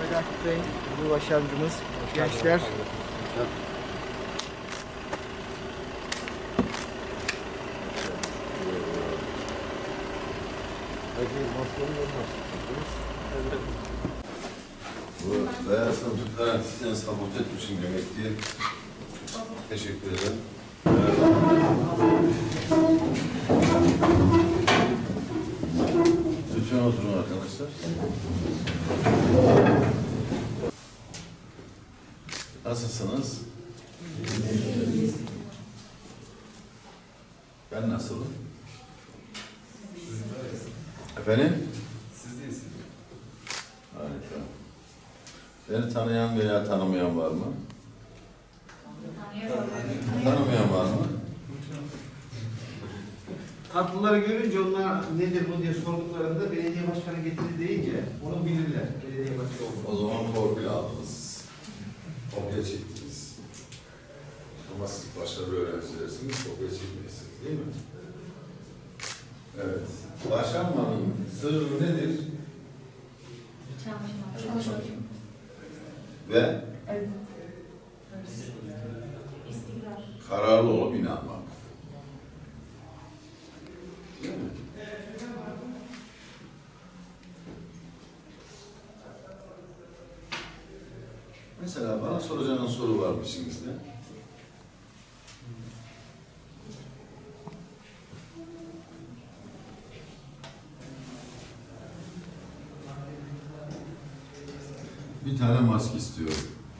Mehmet Akif Bey, bu başarımcımız, gençler. Bu beyaz sandıklar sizden sabote etmişim demek diye teşekkür ederim. Lütfen oturun arkadaşlar. Nasılsınız? Ben nasılım? Efendim? Siz değilsiniz. Harika. Beni tanıyan veya tanımayan var mı? Tanımayan var mı? Tatlıları görünce onlar nedir bu diye sorduklarında belediye başkanı getirdi deyince onu bilirler. Belediye başkanı oldu. O zaman torpil aldınız. Kopya çektiniz. Ama siz başarılı öğrencilersiniz, kopya çekmeyesiniz değil mi? Evet. Başarmanın sırrı nedir? Ve kararlı olup inanmak. Değil mi? Mesela bana soracağınız soru var mı içinizde? Bir tane maske istiyorum.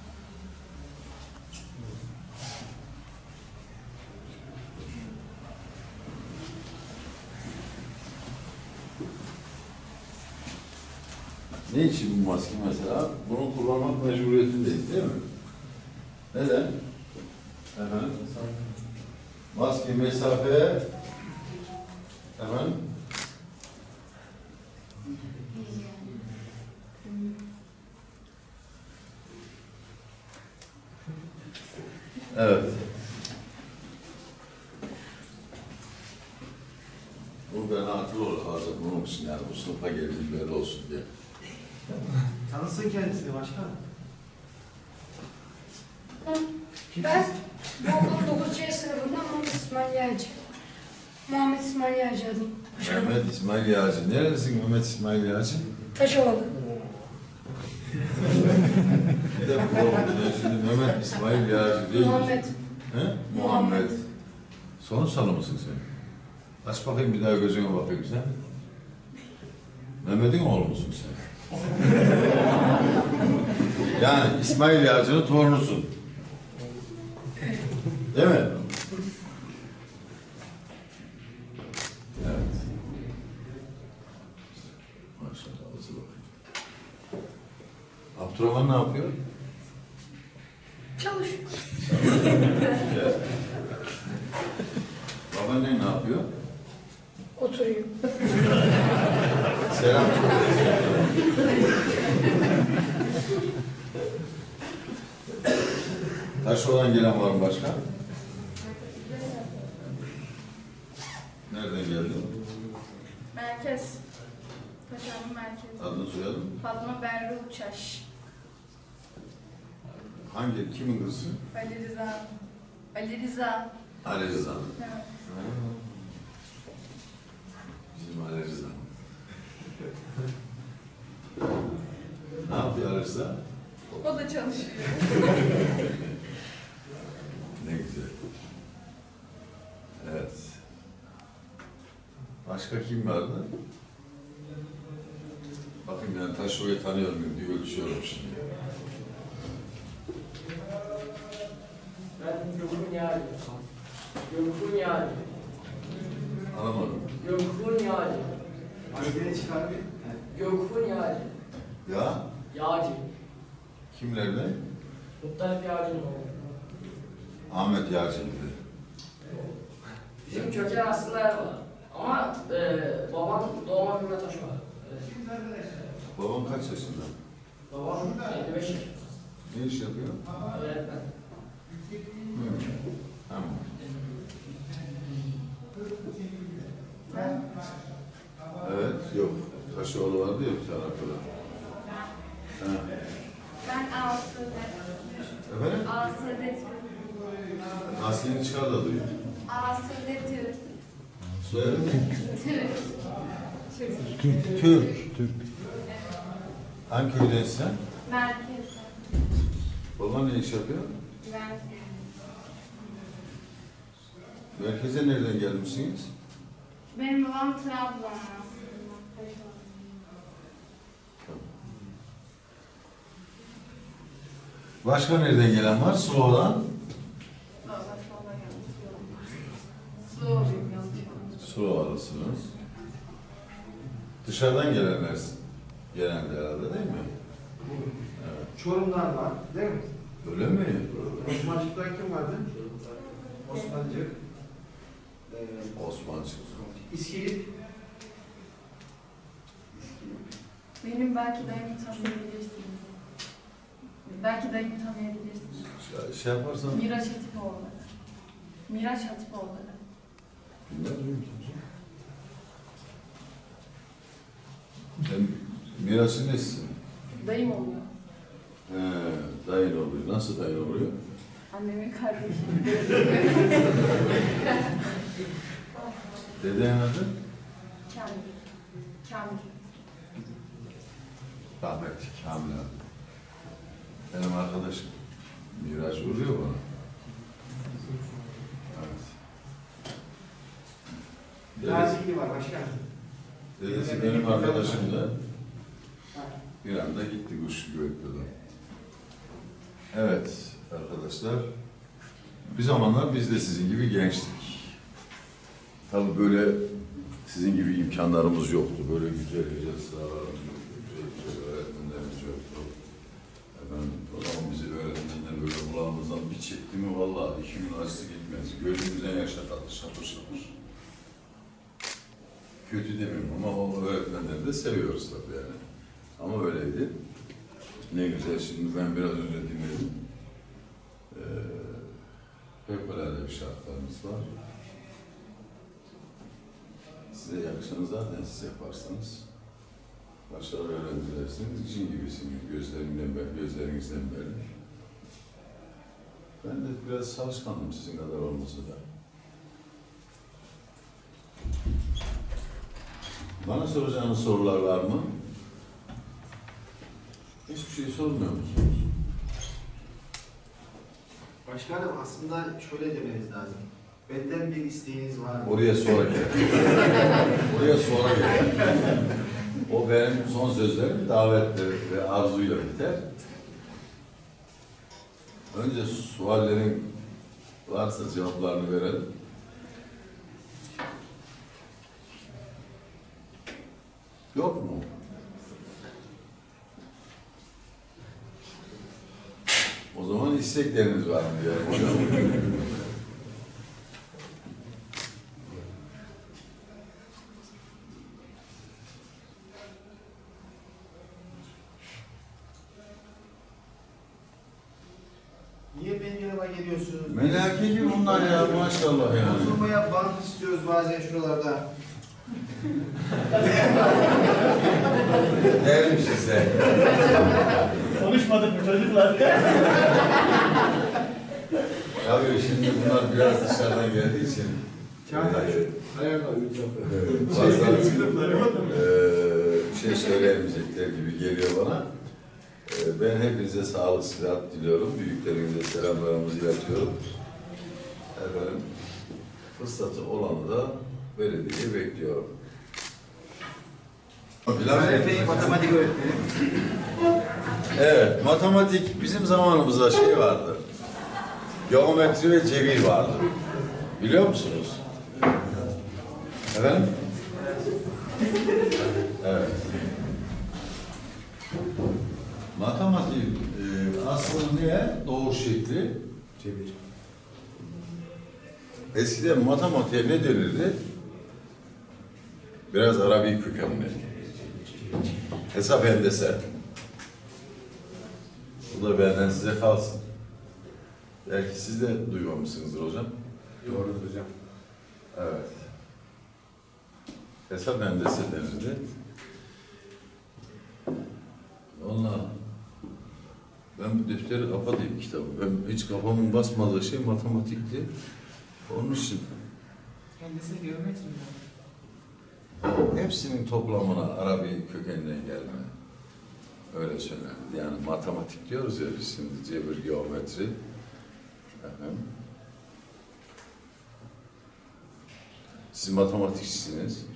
Ne için bu maske mesela? Bunu kullanmak mecburiyetindeyiz değil mi? Neden? Efendim? Maske, mesafe, efendim? Evet. Bu ben hatırlı olur hazır bunun için yani bu sınıfa geldiğim belli olsun diye. Tanısın kendisini başkan. Ben bu 9C sınıfından Muhammed İsmail Yağcı. Muhammed İsmail Yağcı adım. Mehmet İsmail Yağcı. Nerelisin Mehmet İsmail Yağcı? Taşovalı. Bir de şimdi Mehmet İsmail Yağcı değil mi? Muhammed. He? Muhammed. Son salı mısın sen? Aç bakayım bir daha gözüme bakayım sen. Mehmet'in oğlu musun sen? Yani İsmail Yağcı'nın torunusun. Değil mi? Evet. Maşallah, hızlı bakayım. Abdurrahman ne yapıyor? Çalışıyor. Evet. Babaannen ne yapıyor? Oturuyor. Selam söyle. Taşoğlan gelen var mı başka? Nereden geldin? Merkez. Taşanlı merkez. Adını soyadın? Fatma Berru Uçaş. Hangi, kimin kızı? Ali Rıza. Ali Rıza. Ali Rıza'nın. Evet. Bizim Ali Rıza. Ne yapıyor Ali Rıza? O da çalışıyor. Ne güzel. Evet. Başka kim vardı? Bakın ben Taşoğlu'yu tanıyor muyum diye ölçüyorum şimdi. Ben Gökhan Yağcı. Gökhan Yağcı. Anlamadım. Gökhan Yağcı. Maskeni çıkar bir. Gökhan Yağcı. Ya? Yağcı. Kimlerle? Muttalip Yağcı'nın oğlu. Ahmet Yağcı gibi. Bizim köken aslında Erdoğan. Ama babam doğma büyüme taşı var. Babam kaç yaşında? Babam 55 yaşında. Ne iş yapıyor? Öğretmen. Tamam. Evet, yok. Taşoğlu vardı ya bir tane arkada. Ha. Ben Asude. Efendim? Asude. Maskeni çıkar da duyuyor. Asude Türk. Soyadın ne? Türk. Türk. Hangi köydensin sen? Merkez. Baban ne iş yapıyor? Merkez. Merkeze nereden gelmişsiniz? Benim babam Trabzon aslında. Başka nereden gelen var? Suo'dan. Baba sola yanlış yolum var. Su yanlış yolum. Suo'dasınız. Dışarıdan gelenler genelde herhalde değil mi? Evet. Çorum'dan var, değil mi? Öyle mi? Osmancık'tan kim vardı? Osmancık. Osmancık. İskilip. Benim belki dayımı tanıyabilirsiniz. Belki dayımı tanıyabilirsiniz. Şey yaparsan... Miraç Hatipoğlu. Miraç Hatipoğlu. Bilmez miyim kimse? Sen Miraç'ın nesisin? Dayım oluyor. He, dayın oluyor. Nasıl dayın oluyor? Annemin kardeşi. Dedenin adı? Kamil. Kamil. Rahmetli Kamil abi. Benim arkadaşım. Miraç vuruyor bana. Evet. Nazikli var başkanım. Dedesi benim arkadaşım da bir anda gitti kuş gökten. Evet arkadaşlar, bir zamanlar biz de sizin gibi gençtik. Tabii böyle sizin gibi imkanlarımız yoktu. Böyle güzel sahalarımız yoktu, güzel öğretmenlerimiz yoktu. Efendim, o zaman bizi öğretmenler böyle kulağımızdan bir çekti mi vallahi 2 gün acısı gitmez. Gözümüzden yaşa kalır, şapır şapır. Kötü demiyorum ama o öğretmenleri de seviyoruz tabii yani. Ama öyleydi. Ne güzel, şimdi ben biraz önce dinledim. Fevkalade bir şartlarımız var. Size yakışanı zaten siz yaparsanız başarılı öğrencilersiniz, cin gibisiniz gözlerinizden belli. Ben de biraz çalışkanım sizin kadar olmasa da. Bana soracağınız sorular var mı? Hiçbir şey sormuyor musunuz? Başkanım aslında şöyle demeniz lazım. Benden bir isteğiniz var mı? Oraya sonra gel. Oraya sonra gel. O benim son sözlerim davetle ve arzuyla biter. Önce suallerin varsa cevaplarını verelim. Yok mu? O zaman istekleriniz var mı diyelim hocam? Niye benim yanıma geliyorsunuz? Melaki gibi bunlar ya maşallah yani. Oturmaya bank istiyoruz bazen şuralarda. Dermiş size. Konuşmadık mı çocuklar? Tabii şimdi bunlar biraz dışarıdan geldiği için Çağatay fazla bir şey söyleyemeyecekler gibi geliyor bana. Ben hepinize sağlık, sıhhat diliyorum. Büyüklerimize selamlarımızı iletiyorum. Efendim, fırsatı olanı da belediyeye bekliyorum. Öğretmenim, matematik öğretmenim. Evet, matematik bizim zamanımızda şey vardı. Geometri ve cebir vardı. Biliyor musunuz? Efendim? Evet. Matematik aslında ne? Doğuş şekli. Cebir. Eskiden matematiğe ne denirdi? Biraz Arabi kökenli. Hesap hendese. Bu da benden size kalsın. Belki siz de duymamışsınızdır hocam. Doğrudur hocam. Evet. Hesap hendese denirdi. Onunla Ben bu defteri kapatayım kitabı. Ben hiç kafamın basmadığı şey matematikti. Onun için Kendisi geometri mi? hepsinin toplamına Arabi kökeninden gelme. Öyle söylenir. Yani matematik diyoruz ya biz şimdi cebir, geometri. Efendim. Siz matematikçisiniz.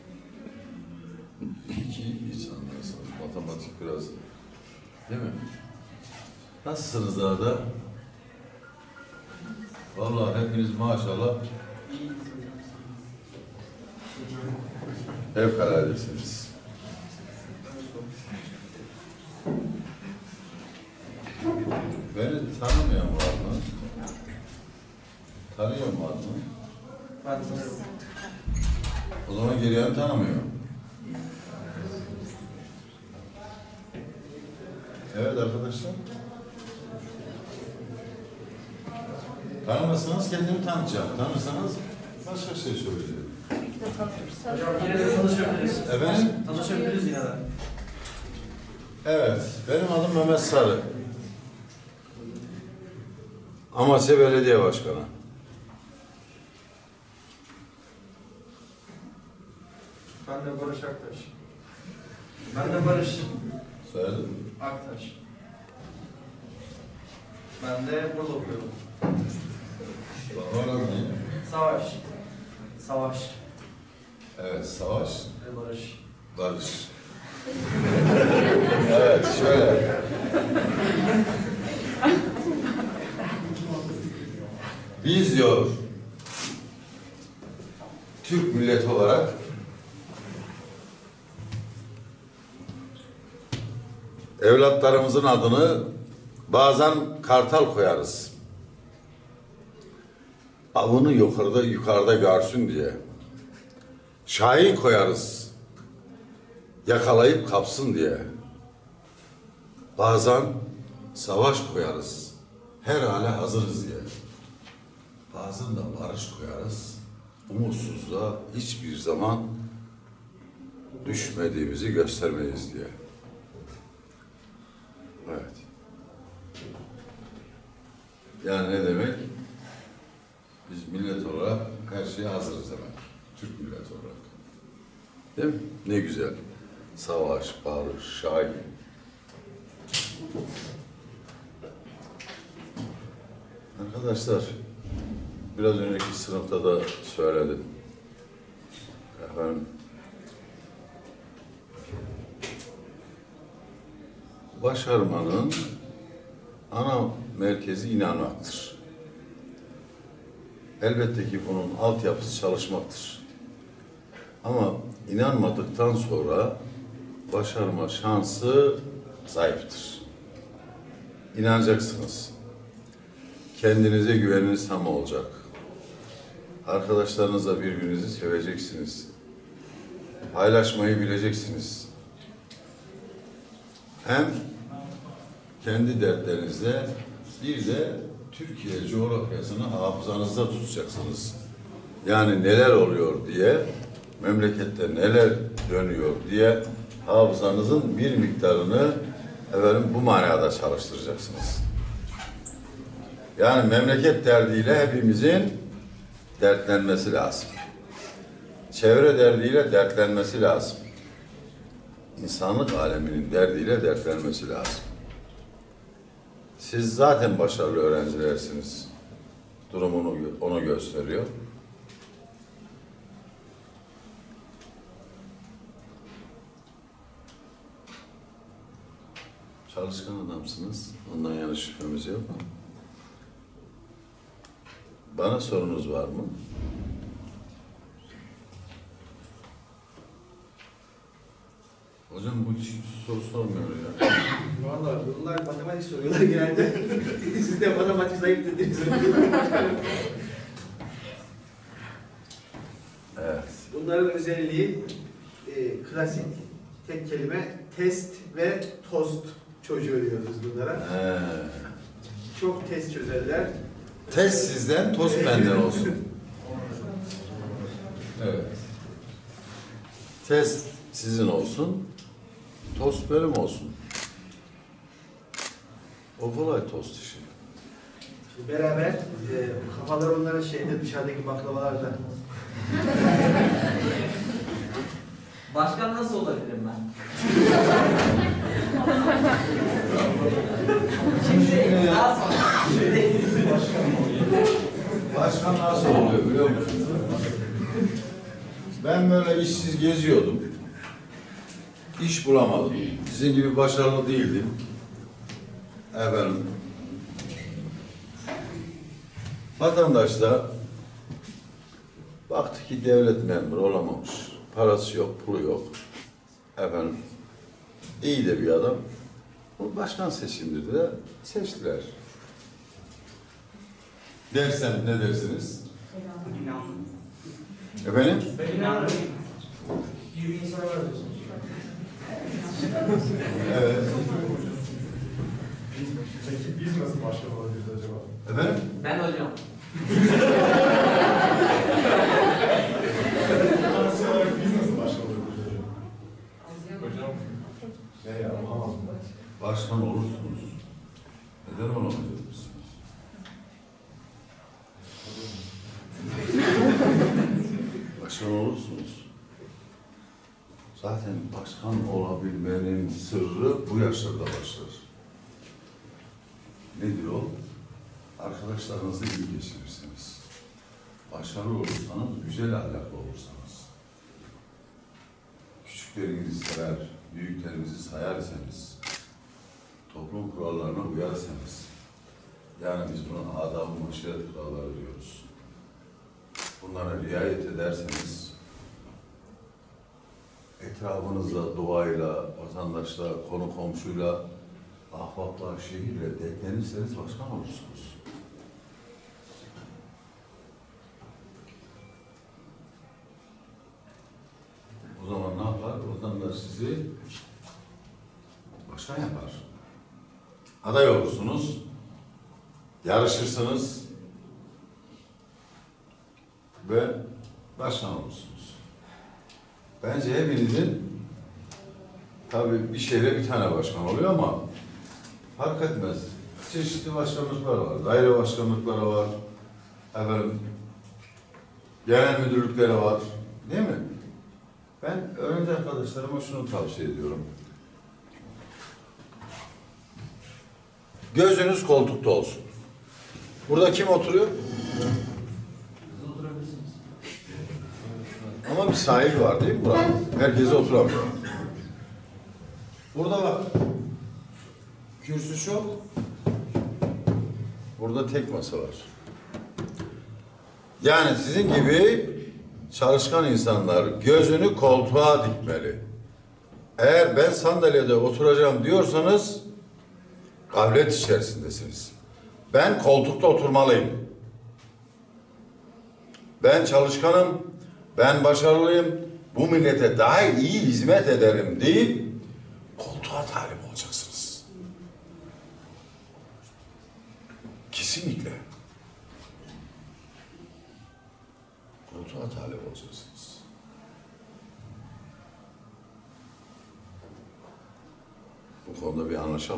İyi hiç anlarsınız. Matematik biraz, değil mi? Nasılsınız daha da? Vallahi hepiniz maşallah fevkaladesiniz. Beni tanımayan var mı? Tanıyan var mı? Ben tanıyorum. O zaman geriye tanımıyor. Evet arkadaşlar. Tanımazsanız kendimi tanıtacağım. Tanırsanız başka şey söyleyeceğim. Hocam yine de tanışabiliriz. Efendim? Tanışabiliriz yine de. Evet, benim adım Mehmet Sarı. Amasya Belediye Başkanı. Ben de Barış Aktaş. Ben de Barış Söyledim. Aktaş. Ben de burada okuyorum. Babalar ne? Savaş. Savaş Evet, Savaş, ve Barış. Barış. Evet, şöyle. Biz diyor, Türk milleti olarak evlatlarımızın adını bazen Kartal koyarız. Avını yukarıda görsün diye. Şahin koyarız. Yakalayıp kapsın diye. Bazen savaş koyarız. Her hale hazırız diye. Bazen de barış koyarız. Umutsuzluğa hiçbir zaman düşmediğimizi göstermeyiz diye. Evet. Yani ne demek? Biz millet olarak her şeye hazırız demek. Türk milleti olarak. Değil mi? Ne güzel. Savaş, barış, şahin. Arkadaşlar, biraz önceki sınıfta da söyledim. Efendim, başarmanın ana merkezi inanmaktır. Elbette ki bunun altyapısı çalışmaktır. Ama inanmadıktan sonra başarma şansı zayıftır. İnanacaksınız. Kendinize güveniniz tam olacak. Arkadaşlarınızla birbirinizi seveceksiniz. Paylaşmayı bileceksiniz. Hem kendi dertlerinizle bir de Türkiye coğrafyasını hafızanızda tutacaksınız. Yani neler oluyor diye, memlekette neler dönüyor diye hafızanızın bir miktarını bu manada çalıştıracaksınız. Yani memleket derdiyle hepimizin dertlenmesi lazım. Çevre derdiyle dertlenmesi lazım. İnsanlık aleminin derdiyle dertlenmesi lazım. Siz zaten başarılı öğrencilersiniz. Durumunu onu gösteriyor. Çalışkan adamsınız. Ondan yana şüphemiz yok. Bana sorunuz var mı? Hocam bu hiç soru sormuyor ya. Vallahi bunlar matematik soruyorlar genelde. Siz de matematik zayıf dediniz. Evet. Bunların özelliği klasik tek kelime test ve tost çocuğu diyoruz bunlara. Çok test çözerler. Test sizden, tost benden olsun. Evet. Test sizin olsun, tost benim olsun. O kolay tost işi. Beraber kafalar onların şeyde dışarıdaki baklavalarda. Başkan nasıl olabilirim ben? Şimdi daha sonra. Başkan nasıl oluyor biliyor musun? Ben böyle işsiz geziyordum. İş bulamadım. Sizin gibi başarılı değildim. Efendim. Vatandaş da baktı ki devlet memuru olamamış. Parası yok, pulu yok. Efendim. İyi de bir adam. Bu başkan seçimdir de seçtiler. Dersem ne dersiniz? Efendim? Ben inanırım. İyi bir insana diyorsunuz. Evet. Peki biz nasıl başkan olabiliriz acaba? Efendim? Ben hocam. Parası olarak biz nasıl başkan olabiliriz acaba? Hocam. Ne ya? Olamaz mı? Başkan olursunuz. Neden olamayacaksınız? Başkan olursunuz. Zaten başkan olabilmenin sırrı bu yaşlarda başlar. Nedir o? Arkadaşlarınızla iyi geçirirsiniz. Başarılı olursanız, güzel ahlaklı olursanız. Küçüklerinizi sever, büyüklerinizi sayar iseniz, toplum kurallarına uyarsanız, yani biz buna adab-ı maşeret kuralları diyoruz. Bunlara riayet ederseniz, etrafınızda doğayla, vatandaşla, konu komşuyla, ahbapla, şehirle deklenirseniz başkan olursunuz. O zaman ne yapar? Vatandaş sizi başkan yapar. Aday olursunuz, yarışırsınız ve başkan olursunuz. Bence hepinizin tabii bir şehre bir tane başkan oluyor ama fark etmez. Çeşitli başkanlıklar var, daire başkanlıkları var, efendim, genel müdürlükleri var, değil mi? Ben öğrenci arkadaşlarıma şunu tavsiye ediyorum. Gözünüz koltukta olsun. Burada kim oturuyor? Siz oturabilirsiniz. Ama bir sahibi var değil mi buranın? Herkese oturamıyor. Burada bak. Kürsü çok. Burada tek masa var. Yani sizin gibi çalışkan insanlar gözünü koltuğa dikmeli. Eğer ben sandalyede oturacağım diyorsanız gaflet içerisindesiniz. Ben koltukta oturmalıyım. Ben çalışkanım, ben başarılıyım, bu millete daha iyi hizmet ederim deyip koltuğa talip olacaksınız. Kesinlikle. Koltuğa talip olacaksınız. Bu konuda bir anlaşalım.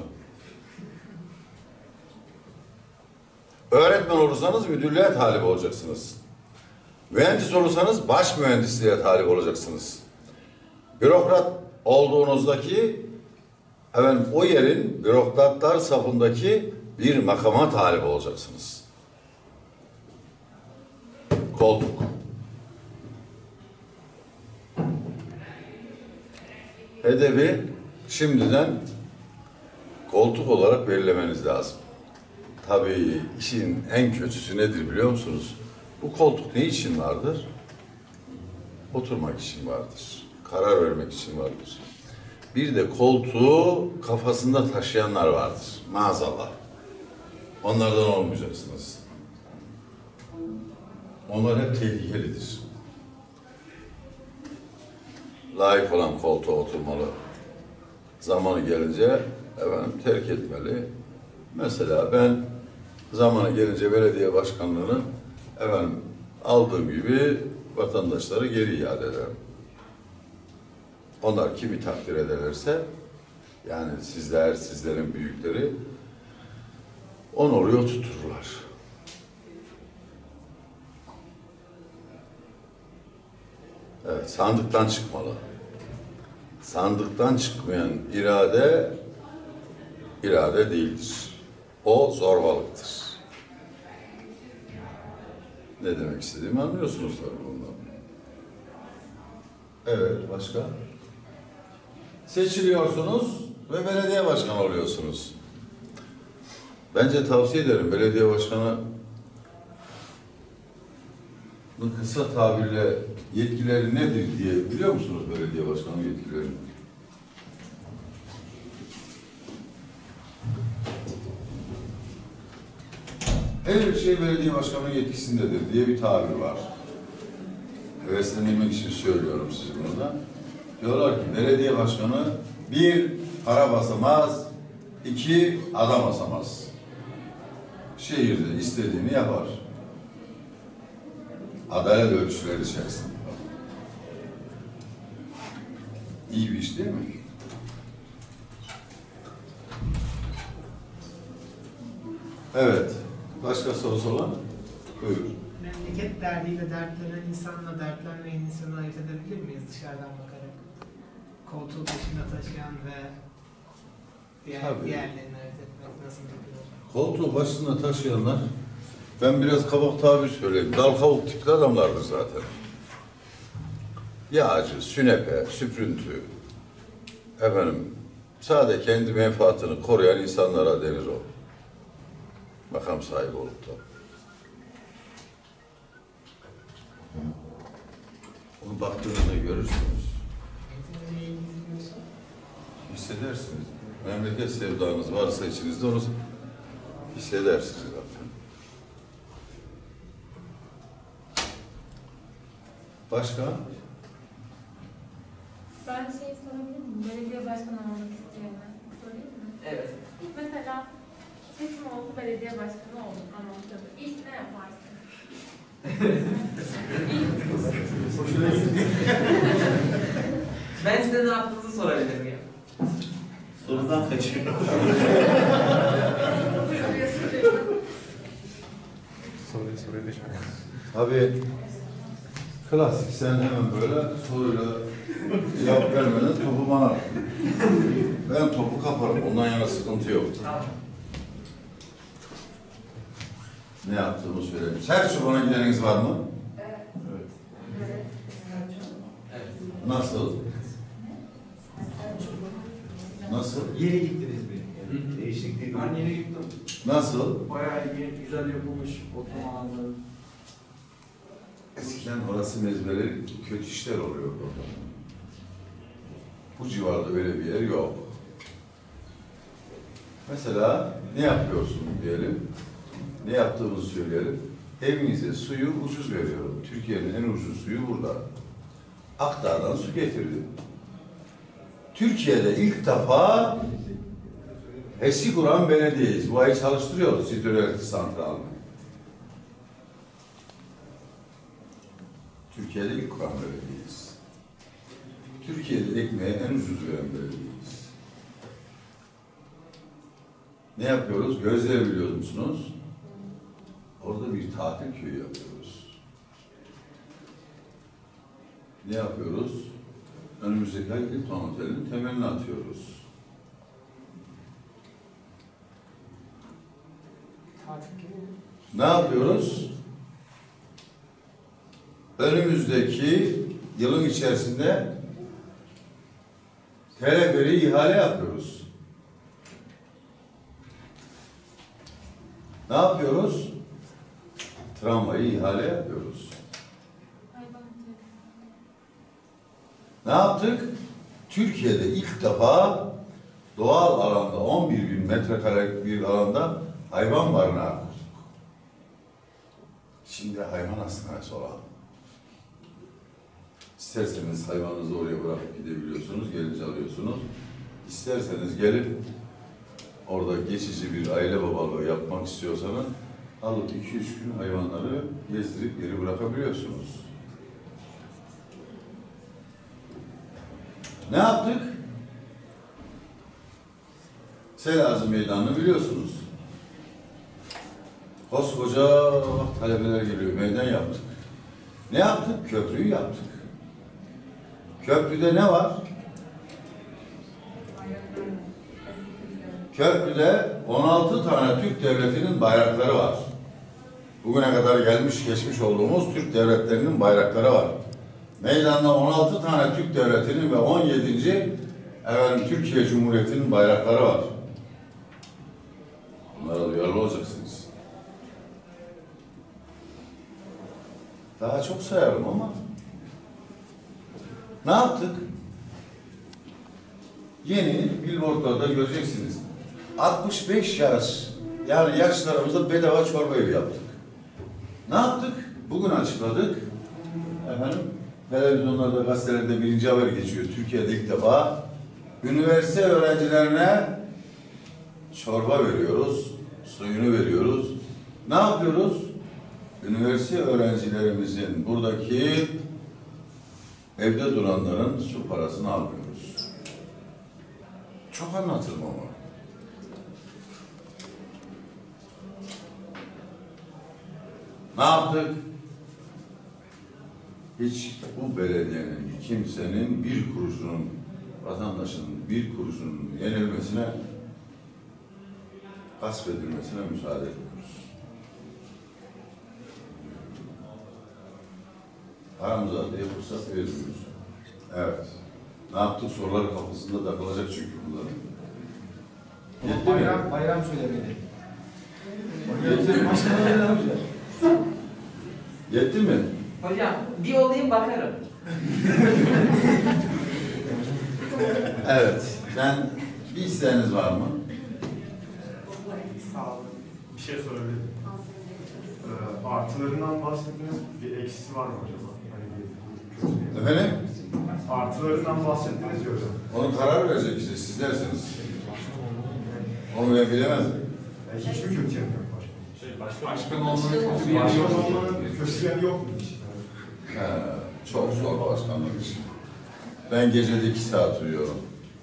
Öğretmen olursanız müdürlüğe talip olacaksınız. Mühendis olursanız baş mühendisliğe talip olacaksınız. Bürokrat olduğunuzdaki o yerin bürokratlar safındaki bir makama talip olacaksınız. Koltuk. Hedefi şimdiden koltuk olarak belirlemeniz lazım. Tabii işin en kötüsü nedir biliyor musunuz? Bu koltuk ne için vardır? Oturmak için vardır. Karar vermek için vardır. Bir de koltuğu kafasında taşıyanlar vardır. Maazallah. Onlardan olmayacaksınız. Onlar hep tehlikelidir. Layık olan koltuğa oturmalı. Zamanı gelince terk etmeli. Mesela ben zamanı gelince belediye başkanlığını aldığım gibi vatandaşları geri iade ederim. Onlar kimi takdir ederlerse, yani sizler, sizlerin büyükleri, Onu oraya oturturlar. Evet, sandıktan çıkmalı. Sandıktan çıkmayan irade değildir. O zorbalıktır. Ne demek istediğimi anlıyorsunuz tabii bundan. Evet, başka? Seçiliyorsunuz ve belediye başkanı oluyorsunuz. Bence tavsiye ederim, belediye başkanı kısa tabirle yetkileri nedir diye biliyor musunuz belediye başkanı yetkilerini? Her şey belediye başkanının yetkisindedir diye bir tabir var. Heveslendirmek için söylüyorum size bunu da. Diyorlar ki belediye başkanı bir, para basamaz, iki, adam basamaz. Şehirde istediğini yapar. Adalet ölçüleri içerisinde. İyi bir iş değil mi? Evet. Başka sorusu olan? Buyur. Memleket derdiyle dertlenen insanla dertlenmeyen insanı ayırt edebilir miyiz dışarıdan bakarak? Koltuğu başında taşıyan ve Tabii. diğerlerini ayırt etmek nasıl yapılır? Koltuğu başında taşıyanlar, ben biraz kabak tabir söyleyeyim, dal kavuk tipli adamlardır zaten. Yağcı, sünepe, süprüntü, efendim, sadece kendi menfaatini koruyan insanlara denir o. Makam sahibi olup da. Onu baktığınızda görürsünüz. Hissedersiniz. Memleket sevdanız varsa içinizde onu hissedersiniz zaten. Başka? Ben şey sorabilir miyim? Belediye başkanı olmak isteyenler. Sorayım mı? Evet. İlk mesela seçim oldu, belediye başkanı oldun anonsörü. İlk ne yaparsın? Hoşuna gitti. Ben size ne yaptığınızı sorabilir miyim? Sorudan kaçıyor. Soruyu düşme. Tabii klasik, sen hemen böyle soruyla cevap vermeden topu bana at. Ben topu kaparım, ondan yana sıkıntı yok. Tamam. Ne yaptığımı söyleyeyim. Selçuk'a gideniniz var mı? Evet. Nasıl? Nasıl? Yeni gittiniz mi? Yani değişiklik. Ben yeni gittim. Nasıl? Bayağı iyi, güzel yapılmış oturma alanları. Eskiden orası mezbeleri kötü işler oluyordu orada. Bu civarda öyle bir yer yok. Mesela ne yapıyorsun diyelim, ne yaptığımızı söyleyelim. Evinize suyu ucuz veriyorum. Türkiye'nin en ucuz suyu burada. Akdağ'dan su getirdim. Türkiye'de ilk defa HES'i kuran belediyeyiz. Bu ayı çalıştırıyoruz hidroelektrik santralını. Türkiye'de ilk kuran belediyeyiz. Türkiye'de ekmeği en ucuz veren belediyeyiz. Ne yapıyoruz? Gözleri biliyor musunuz? Orada bir tatil köyü yapıyoruz. Ne yapıyoruz? Önümüzdeki ay Hilton Oteli'nin temelini atıyoruz. Tatil gibi. Ne yapıyoruz? Önümüzdeki yılın içerisinde TR1'i ihale yapıyoruz. Ne yapıyoruz? Tramvayı ihale yapıyoruz. Ne yaptık? Türkiye'de ilk defa doğal alanda 11.000 metrekarelik bir alanda hayvan barınağı kurduk. Şimdi hayvan hastanesi olan. İsterseniz hayvanınızı oraya bırakıp gidebiliyorsunuz, gelince alıyorsunuz. İsterseniz gelip orada geçici bir aile babalığı yapmak istiyorsanız alıp 2-3 gün hayvanları gezdirip geri bırakabiliyorsunuz. Ne yaptık? Selahattin Meydanı'nı biliyorsunuz. Koskoca talebeler geliyor, meydan yaptık. Ne yaptık? Köprüyü yaptık. Köprüde ne var? Köprüde 16 tane Türk devletinin bayrakları var. Bugüne kadar gelmiş geçmiş olduğumuz Türk devletlerinin bayrakları var. Meydanda 16 tane Türk devletinin ve 17. Türkiye Cumhuriyeti'nin bayrakları var. Bunlara duyarlı olacaksınız. Daha çok sayarım ama ne yaptık? Yeni billboardlarda göreceksiniz. 65 yaş, yani yaşlarımızda bedava çorba evi yaptık. Ne yaptık? Bugün açıkladık. Efendim, televizyonlarda, gazetelerde birinci haber geçiyor. Türkiye'de ilk defa üniversite öğrencilerine çorba veriyoruz, suyunu veriyoruz. Ne yapıyoruz? Üniversite öğrencilerimizin buradaki evde duranların su parasını almıyoruz. Çok anlatırım ama. Ne yaptık? Hiç bu belediyenin, kimsenin bir kuruşunun, vatandaşın bir kuruşunun yenilmesine, gasp edilmesine müsaade etmiyoruz. Paramıza diye fırsat vermiyoruz. Evet. Ne yaptık? Soruları kafasında takılacak çünkü bunların. Yetti mi? Bayram söylemedi. Yetti mi? Hocam bir olayım bakarım. Evet. Ben bir isteğiniz var mı? Sağ olun. Bir şey sorabilirim. Artılarından bahsettiniz. Bir eksisi var mı acaba? Hani bir Efendim? artılarından bahsettiniz ya hocam. Onu karar verecek işte. Siz dersiniz. Onu ben bilemezdim. Hiçbir kötü yanı yok Başkan olmanın kötü bir yanı başkan. yok. Başkan olmanın kötü yanı yok mu hiç? Çok zor başkanlık işi. Ben gecede 2 saat uyuyorum.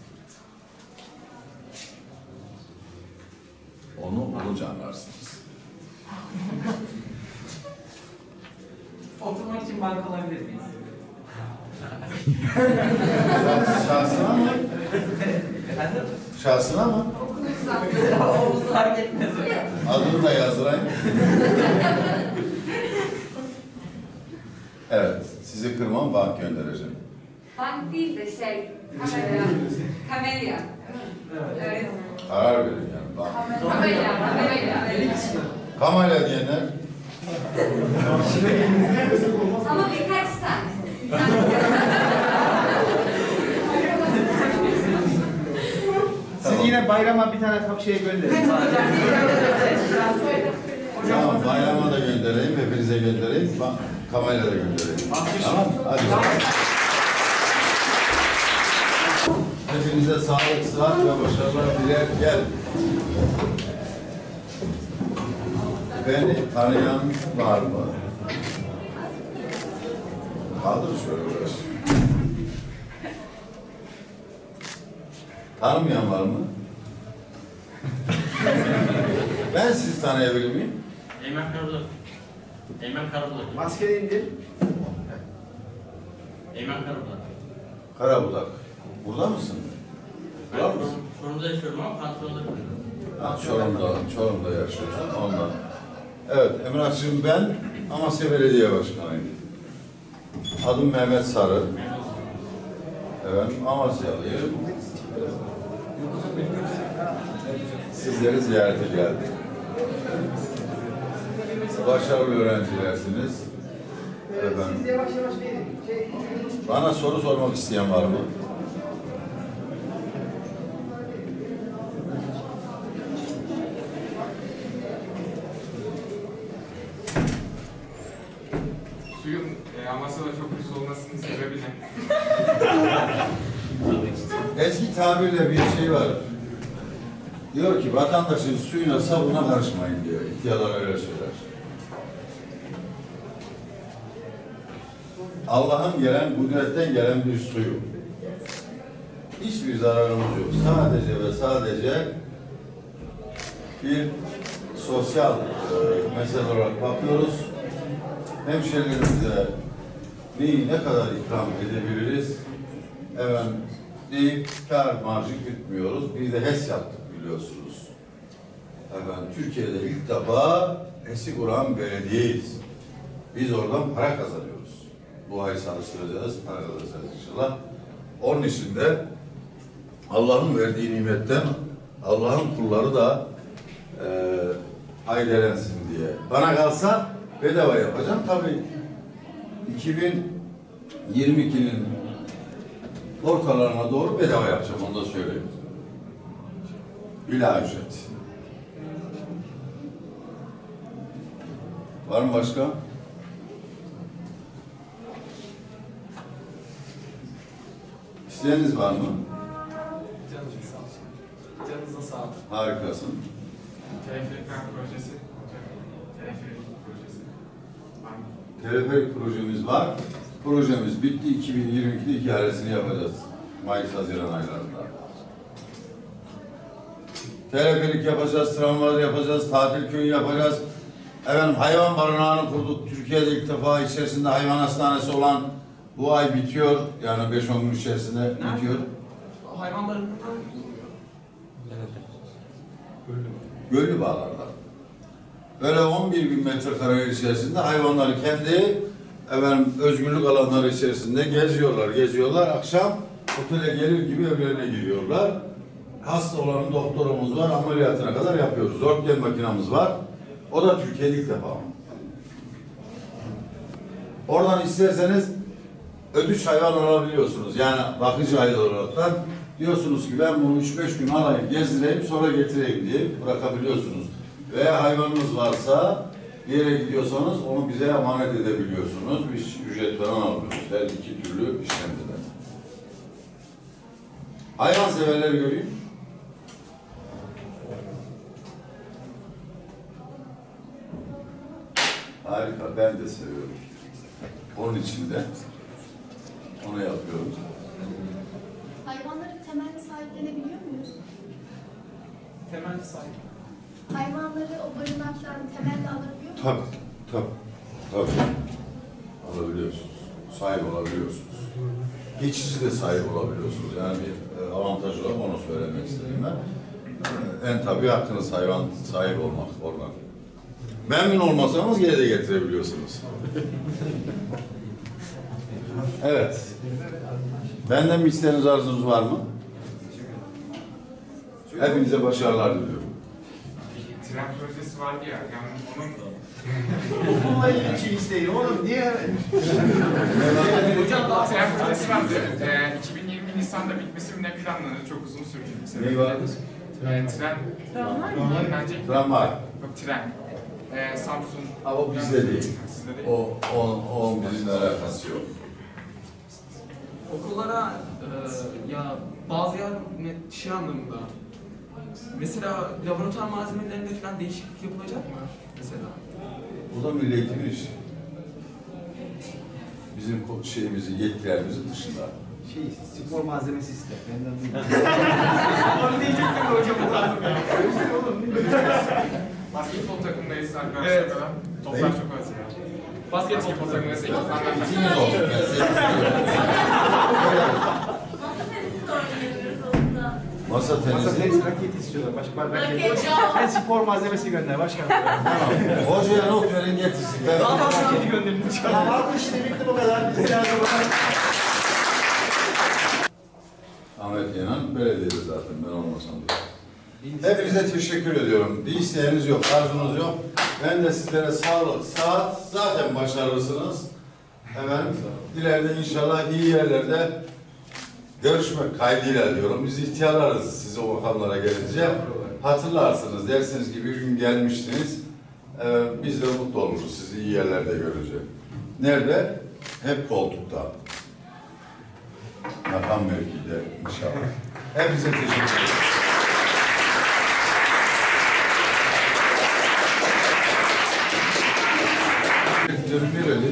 Onu olunca anlarsınız. Oturmak için bank alabilir miyiz? Şahsına mı? Efendim? Şahsına mı? Omuz fark etmez hocam. Adını da yazdırayım. Evet, sizi kırmam, bank göndereceğim. Bank değil de kamera. Kamelya. Evet. Karar verin yani, bank. Kamelya. Kamalya diyenler, Ama birkaç tane. Siz yine bayrama bir tane şeye gönderin. tamam, bayrama da göndereyim, hepinize göndereyim, Kamalya da göndereyim. Tamam, hadi. Hepinize sağlık, sıhhat ve başarılar dilerken beni tanıyan var mı? Kaldır şöyle biraz. Tanımayan var mı? Ben sizi tanıyabilir miyim? Eymen Karabudak. Eymen Karabudak. Maskeni indir. Eymen Karabudak. Karabudak. Burada mısın? Ben Var mısın? Çorum'da yaşıyorum ama Kanton'da kalıyorum. Ha, Çorum'da yaşıyorsun ondan. Evet, Emrah'cığım ben Amasya Belediye Başkanıyım. Adım Mehmet Sarı. Evet, Amasyalıyım. Sizleri ziyarete geldik. Başarılı öğrencilersiniz. Efendim. Yavaş yavaş verin. Bana soru sormak isteyen var mı? Suyun Amasya'da çok ucuz olmasının sebebi ne? Eski tabirle bir şey var. Diyor ki vatandaşın suyuna sabuna karışmayın diyor. İhtiyarlar öyle söyler. Allah'ın gelen, kudretten gelen bir suyu. Hiçbir zararımız yok. Sadece ve sadece bir sosyal mesele olarak bakıyoruz. Hemşehrilerimize neyi ne kadar ikram edebiliriz? Efendim, deyip kar marjı gütmüyoruz. Bir de HES yaptık biliyorsunuz. Efendim, Türkiye'de ilk defa HES'i kuran belediyeyiz. Biz oradan para kazanıyoruz. Bu ay çalıştıracağız, para kazanacağız inşallah. Onun için de Allah'ın verdiği nimetten Allah'ın kulları da faydalensin diye. Bana kalsa bedava yapacağım. Tabii 2022'nin ortalarına doğru bedava yapacağım. Onu da söyleyeyim. Bila ücret. Var mı başka? İsteğiniz var mı? Canınıza sağlık. Harikasın. Teleferik projesi. Teleferik projesi. Teleferik projemiz var. Projemiz bitti. 2022'de ihalesini yapacağız. Mayıs-Haziran aylarında. Teleferik yapacağız, tramvay yapacağız, tatil köyü yapacağız. Efendim, hayvan barınağını kurduk. Türkiye'de ilk defa içerisinde hayvan hastanesi olan bu ay bitiyor. Yani 5-10 gün içerisinde bitiyor. Hayvan barınağı Göllü bağlarda. Böyle 11.000 metrekare içerisinde hayvanları kendi özgürlük alanları içerisinde geziyorlar. Akşam otele gelir gibi evlerine giriyorlar. Hasta olan doktorumuz var, ameliyatına kadar yapıyoruz. Röntgen makinamız var. O da Türkiye'de ilk defa. Oradan isterseniz ödünç hayvan alabiliyorsunuz. Yani bakıcı hayvan olaraktan diyorsunuz ki ben bunu 3-5 gün alayım, gezdireyim, sonra getireyim diye bırakabiliyorsunuz. Veya hayvanınız varsa bir yere gidiyorsanız onu bize emanet edebiliyorsunuz. Biz ücret falan almıyoruz. Her iki türlü işlemde. Hayvan severleri göreyim. Harika, ben de seviyorum. Onun için de onu yapıyorum. Hayvanları temelli sahiplenebiliyor muyuz? temelli sahip. Hayvanları o barınaktan temelli alabiliyor muyuz? Tabii. Alabiliyorsunuz. Sahip olabiliyorsunuz. Geçici de sahip olabiliyorsunuz. Yani bir avantaj olarak onu söylemek istedim ben. En tabii hakkınız hayvan sahibi olmak oradan. Memnun olmasanız geri de getirebiliyorsunuz. Evet. Benden bir isteğiniz, arzunuz var mı? Hepinize başarılar diliyorum. Tren projesi vardı ya, yani onun... Bununla ilgili bir şey isteyin. Oğlum niye? Hocam daha tren projesi vardı. 2020 Nisan'da bitmesi ne planlanıyor? Çok uzun sürdü. Neyi vardı? Tren. Bence... Tramvay. Yok, tren. Samsun. Ama bizde değil. Sizde değil. O bizimle alakası yok. Okullara ya bazı yer şey anlamında mesela laboratuvar malzemelerinde falan değişiklik yapılacak mı mesela? Bu da Milli Eğitim'in işi. Bizim yetkilerimizin dışında. Spor malzemesi ister. Benden Onu diyecektim de hocam utandım ya. Basketbol takımındayız arkadaşlar. Evet. Toplar çok az ya. Basketbol takımındayız. İkimiz olsun. Masa tenisi. raket istiyorlar. Başka raket. Ben spor malzemesi gönder başkanım. Tamam. Hocaya not verin getirsin. Daha fazla raketi gönderin. Tamam işte bitti bu kadar. Biz lazım. Ahmet Yenan belediyede zaten ben olmasam da. Hepinize teşekkür ediyorum. Bir isteğiniz yok, arzunuz yok. Ben de sizlere sağlık, saat zaten başarılısınız. Hemen ileride inşallah iyi yerlerde görüşmek kaydıyla diyorum. Biz ihtiyarlarız size o makamlara gelince. Hatırlarsınız, dersiniz ki bir gün gelmiştiniz. Biz de mutlu oluruz sizi iyi yerlerde görünce. Nerede? Hep koltukta. Makam mevkide inşallah. Hepinize teşekkür ederim. Nereli?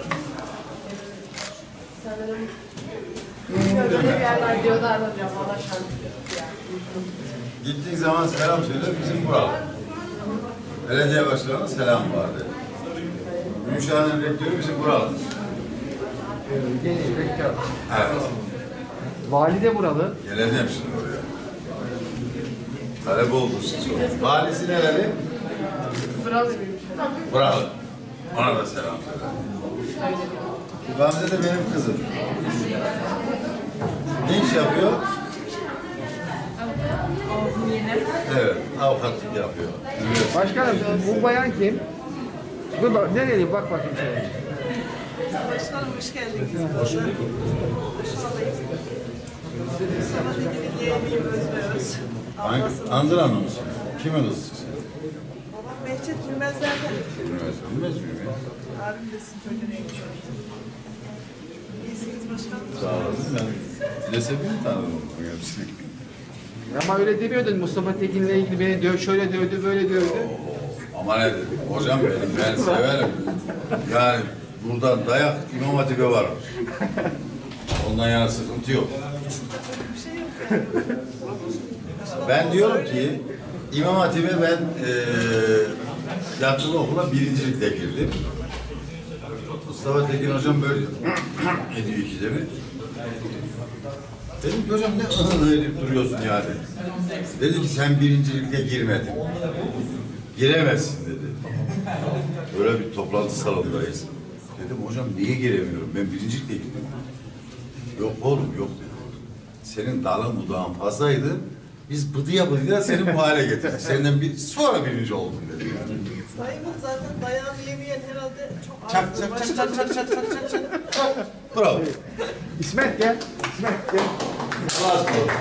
Sanırım böyle bir yerler diyorlar hocam. Valla şans. Gittiğin zaman selam söyle, bizim buralı. Belediye başkanına selam vardı. Gümüşhane'nin rektörü bizim buralı. Rektör. Evet. Vali de buralı. Geleceğim şimdi oraya. Talep oldu siz sonra. Valisi nereli? Buralı. Ona da selam söyle. Bu Gamze de benim kızım. Ne iş yapıyor? Evet, avukatlık yapıyor. Başkanım bu bayan kim? Dur bak, nereli? Bak bakayım şöyle. Başkanım hoş geldiniz. Hoş bulduk. Sana bir yeğeniyim Özbeöz. Andıran mısın? Kimin kızısın? Babam Behçet Bilmezler'den. Bilmez miyim ya? Abim desin çocuğun en küçüğü. İyisiniz başkanım. Sağ olasın. Ben Lesebi mi tanıdım hepsini? Ama öyle demiyordun. Mustafa Tekin'le ilgili beni şöyle dövdü, böyle dövdü. Ama ne dedim? Hocam benim, ben severim. Yani buradan dayak İmam Hatip'e varmış. Ondan yana sıkıntı yok. Ben diyorum ki İmam Hatip'e ben yatılı okula birincilikle girdim. Mustafa Tekin hocam böyle ediyor ikide bir. Dedim ki hocam ne edip duruyorsun yani. Dedi ki sen birincilikle girmedin. Giremezsin dedi. Böyle bir toplantı salonundayız. Dedim hocam niye giremiyorum? Ben birincilikle girdim. Yok oğlum yok dedi. Senin dalın budağın fazlaydı. Biz bıdıya seni bu hale getirdik. Senden sonra birinci oldun dedi yani. Dayımın zaten dayağını yemeyen herhalde çok Çak azdır. çak çak çak çak çak çak çak çak. Bravo. İsmet gel. İsmet gel. Allah'a ısmarladık.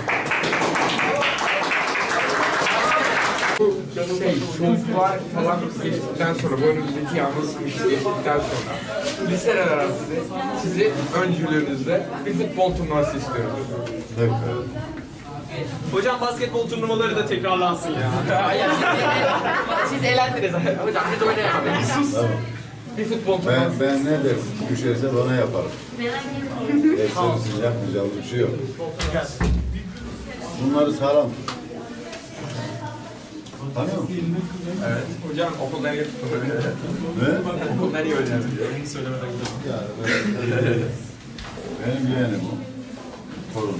Çocuklar falan geçtikten sonra, bu önümüzdeki yalnız geçtikten sonra liseler arası sizi öncülüğünüzde bir futbol turnuvası istiyoruz. Evet. Hocam basketbol turnuvaları da tekrarlansın ya. Siz eğlendiniz. Hocam biz oynayalım. Sus. Tamam. Bir futbol turnuvası. Ben ne dersin? Düşerse bana yaparım. Hepsini yapmayacağımız bir şey yok. Bunları sağlam tut. Tanıyor musun? Evet. Hocam okul nereye tutulur? Ne? Okul nereye öğrenelim? Onu söylemeden gidelim. Benim yeğenim o. Torunum.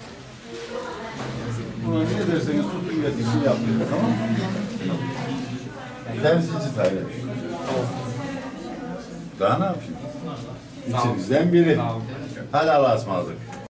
Buna ne derseniz tutun getirsin yapın. Tamam mı? Temsilci tayin. Daha ne yapayım? İçinizden biri. Hadi Allah'a ısmarladık.